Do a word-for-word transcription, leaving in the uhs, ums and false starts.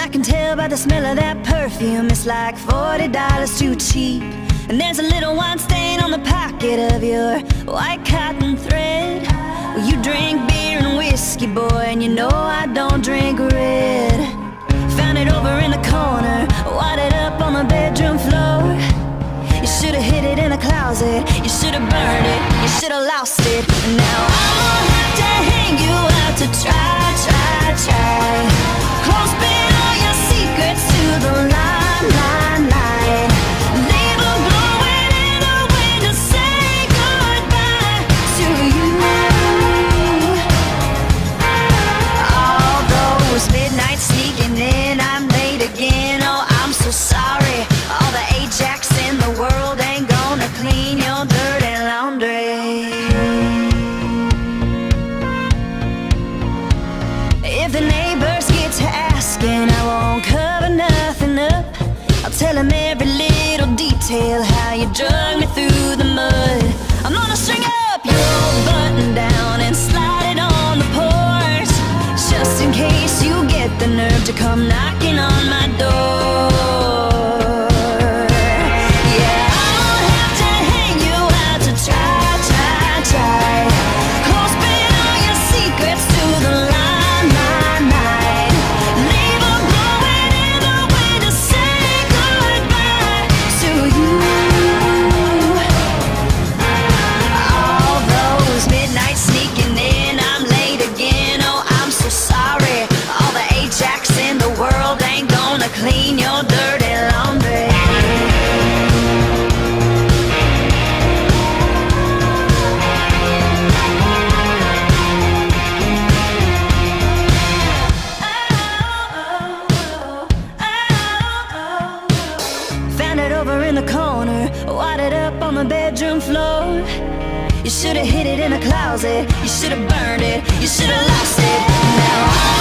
can tell by the smell of that perfume, it's like forty dollars too cheap. And there's a little wine stain on the pocket of your white cotton thread. Well, you drink beer and whiskey, boy, and you know I don't drink red. Found it over in the corner, wadded up on the bedroom floor. You should've hid it in a closet, you should've burned it, you should've lost it. And now I'm gonna have to hang you out to try, try, try. Clothespin all your secrets to the line, line, line. Leave a blowing in the wind to say goodbye to you. All those midnights sneaking in, I'm late again, oh I'm so sorry. All the Ajax in the world ain't gonna clean your dirty laundry. If the neighbors get to asking, I won't cover nothing up. I'll tell them every little detail, how you drug me through the mud. I'm gonna string up your old button down and slide it on the porch, just in case you get the nerve to come knocking on my door. Clean your dirty laundry. Found it over in the corner, wadded up on the bedroom floor. You should've hid it in a closet, you should've burned it, you should've lost it. Now